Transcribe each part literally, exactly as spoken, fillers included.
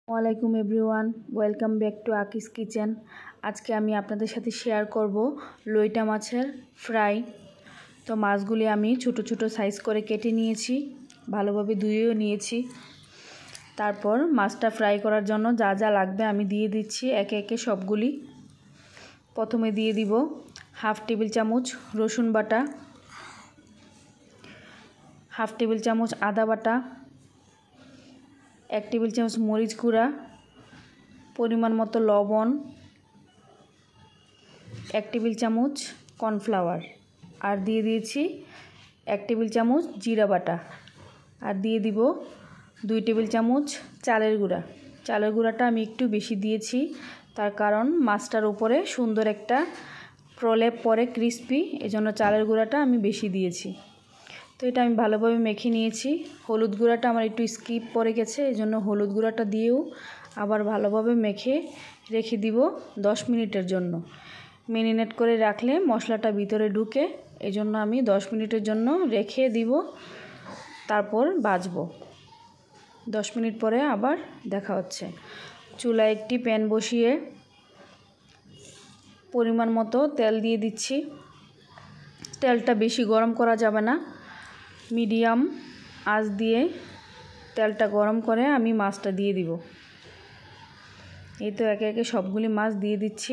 ওয়ালাইকুম everyone, welcome back to Aki's kitchen. আজকে আমি আপনাদের সাথে শেয়ার করব লইটা মাছের ফ্রাই। তো মাছগুলি আমি ছোট ছোট সাইজ করে কেটে নিয়েছি, ভালোভাবে ধুয়েও নিয়েছি। তারপর মাছটা ফ্রাই করার জন্য যা যা লাগবে আমি দিয়ে দিচ্ছি একে একে সবগুলি। প্রথমে দিয়ে দিব হাফ টেবিল চামচ রসুন বাটা, হাফ টেবিল চামচ আদা বাটা, এক টেবিল চামচ মরিচ গুঁড়া, পরিমাণ মতো লবণ, এক টেবিল চামচ কর্নফ্লাওয়ার, আর দিয়ে দিয়েছি এক টেবিল চামচ জিরা বাটা, আর দিয়ে দিব দুই টেবিল চামচ চালের গুঁড়া। চালের গুঁড়াটা আমি একটু বেশি দিয়েছি, তার কারণ মাছটার উপরে সুন্দর একটা প্রলেপ পরে ক্রিস্পি, এজন্য চালের গুঁড়াটা আমি বেশি দিয়েছি। তো এটা আমি ভালোভাবে মেখে নিয়েছি। হলুদ গুঁড়াটা আমার একটু স্কিপ পড়ে গেছে, এজন্য হলুদ গুঁড়াটা দিয়েও আবার ভালোভাবে মেখে রেখে দিব দশ মিনিটের জন্য। মেরিনেট করে রাখলে মশলাটা ভিতরে ঢুকে, এজন্য আমি দশ মিনিটের জন্য রেখে দিব, তারপর ভাজবো। দশ মিনিট পরে আবার দেখা হচ্ছে। চুলায় একটি প্যান বসিয়ে পরিমাণ মতো তেল দিয়ে দিচ্ছি। তেলটা বেশি গরম করা যাবে না, মিডিয়াম আঁচ দিয়ে তেলটা গরম করে আমি মাছটা দিয়ে দিব। এই তো একে একে সবগুলি মাছ দিয়ে দিচ্ছি।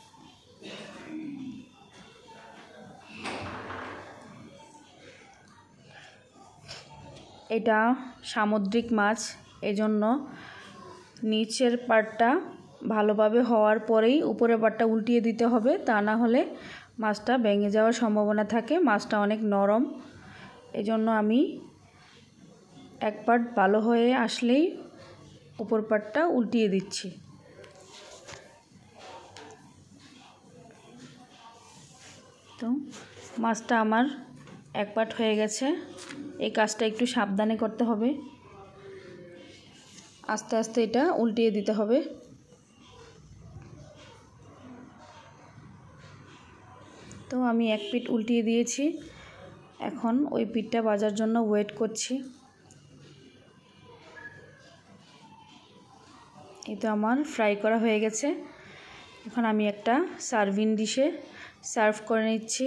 এটা সামুদ্রিক মাছ, এজন্য নিচের পার্টটা ভালোভাবে হওয়ার পরেই উপরের পার্টটা উল্টিয়ে দিতে হবে, তা না হলে মাছটা ভেঙে যাওয়ার সম্ভাবনা থাকে। মাছটা অনেক নরম, এজন্য আমি এক পার্ট ভালো হয়ে আসলেই উপর পার্টটা উল্টিয়ে দিচ্ছি। তো মাছটা আমার এক পার্ট হয়ে গেছে। এই কাজটা একটু সাবধানে করতে হবে, আস্তে আস্তে এটা উল্টিয়ে দিতে হবে। তো আমি এক পিঠ উল্টিয়ে দিয়েছি, এখন ওই পিঠটা ভাজার জন্য ওয়েট করছি। এই তো আমার ফ্রাই করা হয়ে গেছে। এখন আমি একটা সার্ভিং ডিশে সার্ভ করে নিচ্ছি।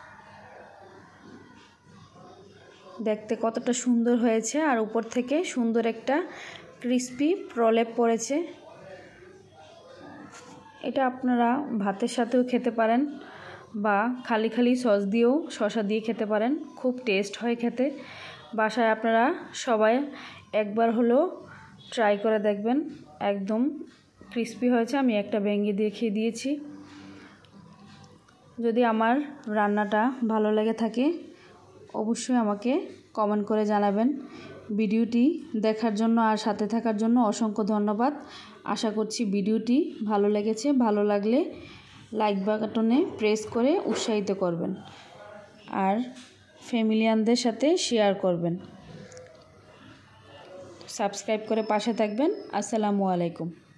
দেখতে কতটা সুন্দর হয়েছে, আর উপর থেকে সুন্দর একটা ক্রিস্পি প্রলেপ পড়েছে। এটা আপনারা ভাতের সাথেও খেতে পারেন, বা খালি খালি সস দিয়েও শসা দিয়ে খেতে পারেন, খুব টেস্ট হয় খেতে। বাসায় আপনারা সবাই একবার হলেও ট্রাই করে দেখবেন, একদম ক্রিস্পি হয়েছে। আমি একটা ভেঙে দেখিয়ে দিয়েছি। যদি আমার রান্নাটা ভালো লেগে থাকে অবশ্যই আমাকে কমেন্ট করে জানাবেন। ভিডিওটি দেখার জন্য আর সাথে থাকার জন্য অসংখ্য ধন্যবাদ। আশা করছি ভিডিওটি ভালো লেগেছে। ভালো লাগলে লাইক বাটনে প্রেস করে উৎসাহিত করবেন, আর ফ্যামিলিয়ানদের সাথে শেয়ার করবেন। সাবস্ক্রাইব করে পাশে থাকবেন। আসসালামু আলাইকুম।